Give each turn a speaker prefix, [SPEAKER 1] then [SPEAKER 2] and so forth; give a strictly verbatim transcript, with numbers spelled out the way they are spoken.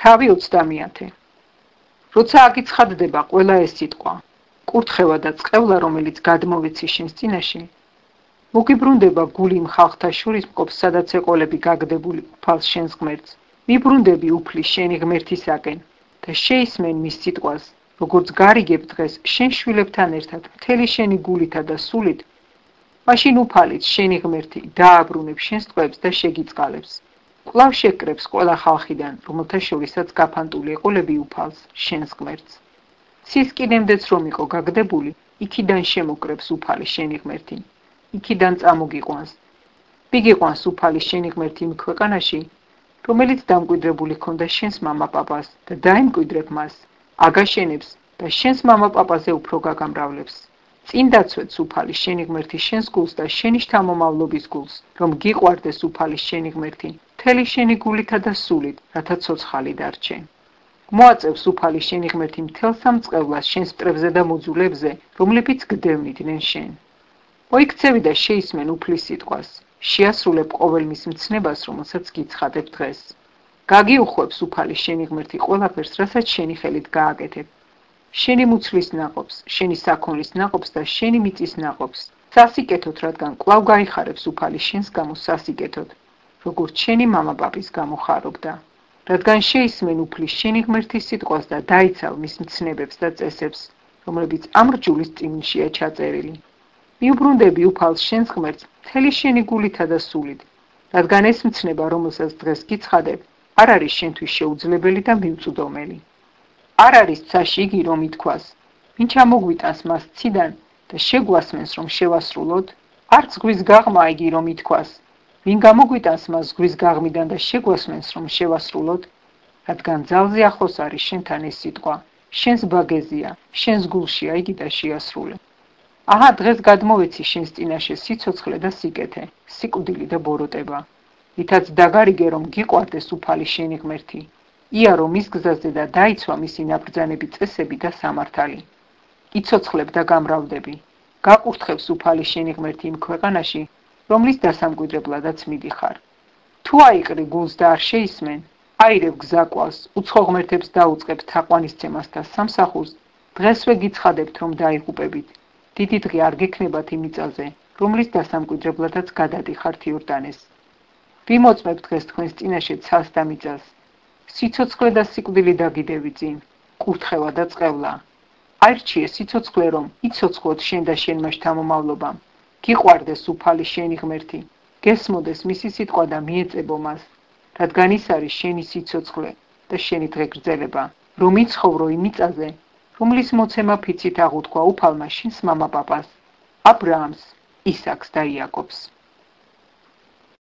[SPEAKER 1] თავი ოცდამეათე. როცა აგიცხადდება ყველა ეს სიტყვა, კურთხევა და წყევლა, რომელიც გადმოვეცი შენს წინაშე, მოგიბრუნდება გული იმ ხალხთა შორის მყოფს, სადაც ეყოლები გაგდებული უფალს შენს ღმერთს. მიბრუნდები უფლის შენი ღმერთისაკენ და შეისმენ მის სიტყვას, როგორც გარიგებ დღეს შენ შვილებთან ერთად მთელი შენი გულითა და სულით, მაშინ უფალიც შენი ღმერთი დააბრუნებს შენს ტყვეებს და შეგიწყალებს. კვლავ შეკრებს ყველა ხალხიდან, რომელთა შორისაც გაფანტული ეყოლები უფალს შენს ღმერთს. სისკინემდეც რომ იყო გაგდებული, იქიდან შემოკრებს უფალი შენი ღმერთი, იქიდან წამოგიყვანს. მიგიყვანს უფალი შენი ღმერთი იმ ქვეყანაში, რომელიც დამკვიდრებული ჰქონდა შენს მამა-პაპას და დაიმკვიდრებ მას, აგაშენებს და შენს მამა-პაპაზე უფრო გაგამრავლებს. წინ დაცვეთს უფალი შენი ღმერთი შენს გულს და შენი შთამომავლობის გულს, რომ გიყვარდეს უფალი შენი ღმერთი მთელი შენი გულითა და სულით, რათა ცოცხალი დარჩე. მოაწევს უფალი შენი ღმერთი მთელ სამ წყევლას შენს მტრებზე და მოძულებზე, რომლებიც გდევნიდნენ შენ. მოიქცევი და შეისმენ უფლის სიტყვას, შეასრულებ ყოველ მის მცნებას, რომელსაც გიცხადებ დღეს. გაგიუხვებს უფალი შენი ღმერთი ყველაფერს, რასაც შენი ხელით გააკეთებ. შენი მუცლის ნაყოფს, შენი საქონლის ნაყოფს და შენი მიწის ნაყოფს, სასიკეთოთ, რადგან კვლავ გაიხარებს უფალი შენს გამო სასიკეთოთ, როგორც შენი მამა-პაპის გამო ხარობდა. რადგან შეისმენ უფლის შენი ღმერთის სიტყვას და დაიცავ მის მცნებებს და წესებს, რომლებიც ამ რჯულის წიგნშია ჩაწერილი. მიუბრუნდები უფალს შენს ღმერთს მთელი შენი გულითა და სულით, რადგან ეს მცნება, რომელსაც დღეს გიცხადებ, არ არის შენთვის შეუძლებელი და მიუწვდომელი. არ არის ცაში იგი, რომ ითქვას, ვინ ჩამოგვიტანს მას ციდან და შეგვასმენს, რომ შევასრულოთ? არც ზღვის გაღმა იგი, რომ ითქვას, ვინ გამოგვიტანს მას ზღვის გაღმიდან და შეგვასმენს, რომ შევასრულოთ? რადგან ძალზე ახლოს არის შენთან ეს სიტყვა, შენს ბაგეზია, შენს გულშია იგი და შეასრულე. აჰა, დღეს გადმოვეცი შენს წინაშე სიცოცხლე და სიკეთე, სიკვდილი და ბოროტება, რითაც დაგარიგე, რომ გიყვარდეს უფალი შენი ღმერთი, იარო მის გზაზე და დაიცვა მისი ნაბრძანები წესები და სამართალი. იცოცხლებ და გამრავლდები, გაკურთხებს უფალი შენი ღმერთი იმ ქვეყანაში, რომლის დასამკვიდრებლადაც მიდიხარ. თუ აიყრი გულს და არ შეისმენ, აირებ გზაკვალს, უცხო ღმერთებს დაუწყებ თაყვანისცემას და სამსახურს, დღესვე გიცხადებთ, რომ დაიღუპებით. დიდი დღე არ გექნებათ იმ მიწაზე, რომლის დასამკვიდრებლადაც გადადიხართ იორდანეს. ვიმოწმებ დღეს თქვენს წინაშე ცას და მიწას, სიცოცხლე და სიკვდილი დაგიდევი წინ, კურთხევა და წყევლა. აირჩიე სიცოცხლე, რომ იცოცხლოთ შენ და შენმა შთამომავლობამ, გიყვარდეს უფალი შენი ღმერთი, გესმოდეს მისი სიტყვა და მიეწებო მას, რადგან ის არის შენი სიცოცხლე და შენი დღე გრძელება, რომ იცხოვრო იმ მიწაზე, რომლის მოცემა ფიცით აღუთქვა უფალმა შენს მამა-პაპას, აბრაამს, ისაკს და იაკობს.